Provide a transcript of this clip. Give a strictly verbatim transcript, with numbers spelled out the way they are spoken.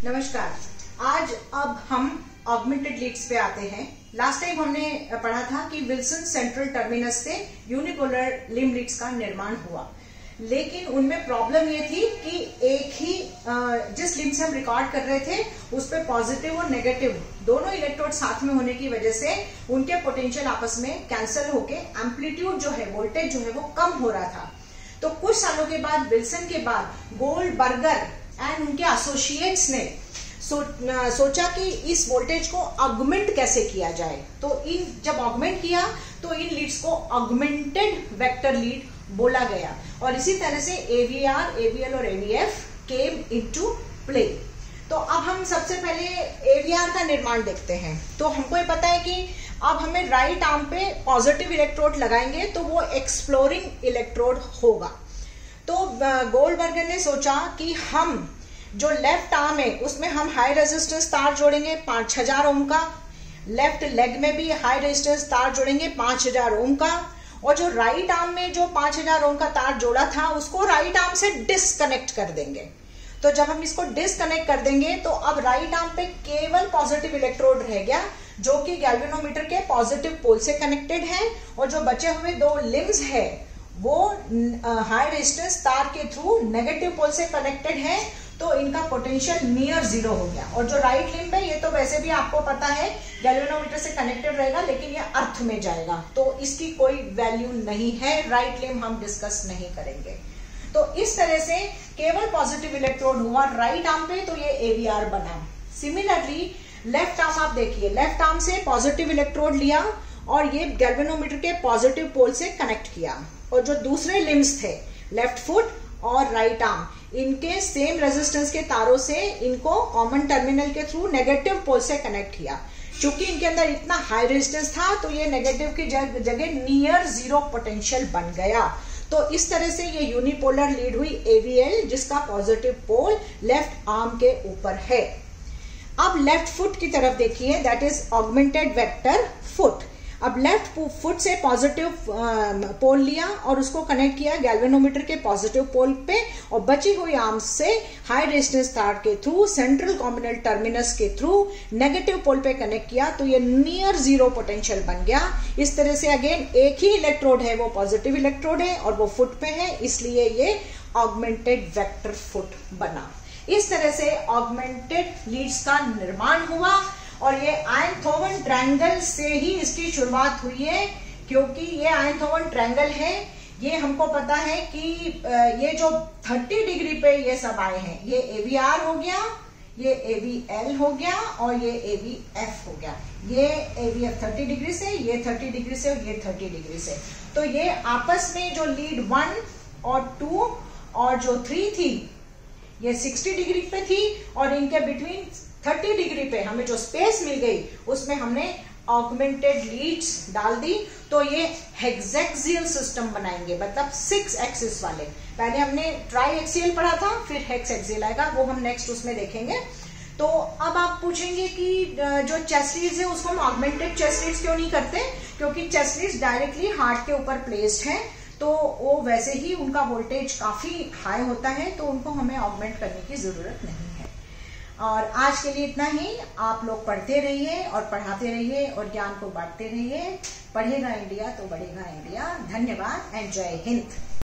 नमस्कार। आज अब हम ऑगमेंटेड लीड्स पे आते हैं। लास्ट टाइम हमने पढ़ा था कि विल्सन सेंट्रल टर्मिनस से यूनिपोलर लिम्ब लीड्स का निर्माण हुआ, लेकिन उनमें प्रॉब्लम ये थी कि एक ही जिस लिम्ब से हम रिकॉर्ड कर रहे थे उस पे पॉजिटिव और नेगेटिव दोनों इलेक्ट्रोड साथ में होने की वजह से उनके पोटेंशियल आपस में कैंसिल होके एम्पलीट्यूड जो है, वोल्टेज जो है वो कम हो रहा था। तो कुछ सालों के बाद, विल्सन के बाद, गोल्डबर्गर एंड उनके एसोसिएट्स ने सो, सोचा कि इस वोल्टेज को ऑगमेंट कैसे किया जाए। तो इन जब ऑगमेंट किया तो इन लीड्स को ऑगमेंटेड वेक्टर लीड बोला गया और इसी तरह से एवीआर, एवीएल और एवीएफ केम इनटू प्ले। तो अब हम सबसे पहले एवीआर का निर्माण देखते हैं। तो हमको ये पता है कि अब हमें राइट आर्म पे पॉजिटिव इलेक्ट्रोड लगाएंगे तो वो एक्सप्लोरिंग इलेक्ट्रोड होगा। तो गोल्डबर्गर ने सोचा कि हम जो लेफ्ट आर्म है उसमें हम हाई रेजिस्टेंस तार जोड़ेंगे पांच हजार ओम का, लेफ्ट लेग में भी हाई रेजिस्टेंस तार जोड़ेंगे पांच हजार ओम का, और जो राइट आर्म में जो पांच हजार ओम का तार जोड़ा था उसको राइट आर्म से डिस्कनेक्ट कर देंगे। तो जब हम इसको डिस्कनेक्ट कर देंगे तो अब राइट आर्म पे केवल पॉजिटिव इलेक्ट्रोड रह गया जो कि गैल्वेनोमीटर के पॉजिटिव पोल से कनेक्टेड है, और जो बचे हुए दो लिम्स है वो हाई रेजिस्टेंस तार के थ्रू नेगेटिव पोल से कनेक्टेड है। तो इनका पोटेंशियल नियर जीरो हो गया। और जो राइट लिम्ब है ये तो वैसे भी आपको पता है गैल्वेनोमीटर से कनेक्टेड रहेगा, लेकिन ये अर्थ में जाएगा तो इसकी कोई वैल्यू नहीं है। राइट लिम्ब हम डिस्कस नहीं करेंगे। तो इस तरह से केवल पॉजिटिव इलेक्ट्रोड हुआ राइट आर्म पे, तो ये एवीआर बना। सिमिलरली लेफ्ट आर्म आप देखिए, लेफ्ट आर्म से पॉजिटिव इलेक्ट्रोड लिया और ये गैल्वेनोमीटर के पॉजिटिव पोल से कनेक्ट किया, और जो दूसरे लिम्स थे लेफ्ट फुट और राइट आर्म, इनके सेम रेजिस्टेंस के तारों से इनको कॉमन टर्मिनल के थ्रू नेगेटिव पोल से कनेक्ट किया। क्योंकि इनके अंदर इतना हाई रेजिस्टेंस था तो ये नेगेटिव की जगह नियर जीरो पोटेंशियल बन गया। तो इस तरह से ये यूनिपोलर लीड हुई एवीएल, जिसका पॉजिटिव पोल लेफ्ट आर्म के ऊपर है। अब लेफ्ट फुट की तरफ देखिए, that is augmented vector foot. अब लेफ्ट फुट से पॉजिटिव पोल लिया और उसको कनेक्ट किया गैल्वेनोमीटर के पॉजिटिव पोल पे, और बची हुई आर्म से हाई रेजिस्टेंस तार के थ्रू सेंट्रल कॉम्बिनल टर्मिनस के थ्रू नेगेटिव पोल पे कनेक्ट किया, तो ये नियर जीरो पोटेंशियल बन गया। इस तरह से अगेन एक ही इलेक्ट्रोड है, वो पॉजिटिव इलेक्ट्रोड है और वो फुट पे है, इसलिए ये ऑगमेंटेड वेक्टर फुट बना। इस तरह से ऑगमेंटेड लीड्स का निर्माण हुआ और ये आयनथोवन ट्रायंगल से ही इसकी शुरुआत हुई है। क्योंकि ये आयनथोवन ट्रायंगल है, ये हमको पता है कि ये जो तीस डिग्री पे ये सब आए हैं, ये एवीआर हो गया, ये एवीएल हो गया और ये एवीएफ हो गया। ये एवीएफ तीस डिग्री से, ये तीस डिग्री से और ये तीस डिग्री से। तो ये आपस में जो लीड वन और टू और जो थ्री थी ये साठ डिग्री पे थी, और इनके बिटवीन तीस डिग्री पे हमें जो स्पेस मिल गई उसमें हमने ऑगमेंटेड लीड्स डाल दी। तो ये हेक्साक्सियल सिस्टम बनाएंगे, मतलब सिक्स एक्सिस वाले। पहले हमने ट्राई एक्सियल पढ़ा था, फिर हेक्स एक्सियल आएगा, वो हम नेक्स्ट उसमें देखेंगे। तो अब आप पूछेंगे कि जो चेस्ट लीड्स है उसको हम ऑगमेंटेड चेस्ट लीड्स क्यों नहीं करते? क्योंकि चेस्ट लीड्स डायरेक्टली हार्ट के ऊपर प्लेस्ड है, तो वो वैसे ही उनका वोल्टेज काफी हाई होता है, तो उनको हमें ऑगमेंट करने की जरूरत नहीं है। और आज के लिए इतना ही। आप लोग पढ़ते रहिए और पढ़ाते रहिए और ज्ञान को बांटते रहिए। पढ़ेगा इंडिया तो बढ़ेगा इंडिया। धन्यवाद एंड जय हिंद।